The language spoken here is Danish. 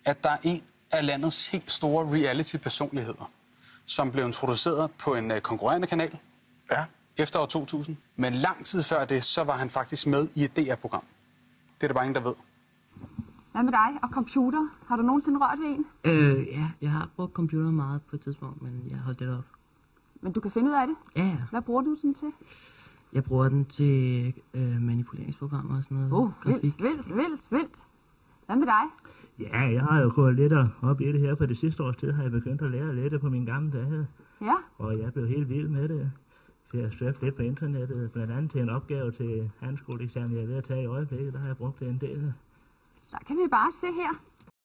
at der er en af landets helt store reality-personligheder, som blev introduceret på en konkurrerende kanal efter år 2000. Men lang tid før det, så var han faktisk med i et DR-program. Det er der bare ingen, der ved. Hvad med dig og computer? Har du nogensinde rørt ved en? Ja, jeg har brugt computer meget på et tidspunkt, men jeg har holdt det op. Men du kan finde ud af det? Ja. Hvad bruger du den til? Jeg bruger den til manipuleringsprogrammer og sådan noget. Vildt. Hvad med dig? Ja, jeg har jo gået lidt op i det her. For det sidste års tid har jeg begyndt at lære lidt på mine gamle dage. Ja. Og jeg blev helt vild med det. Så jeg surfede lidt på internettet, blandt andet til en opgave til handskoleeksamen, jeg er ved at tage i øjeblikket. Der har jeg brugt det en del. Der kan vi bare se her.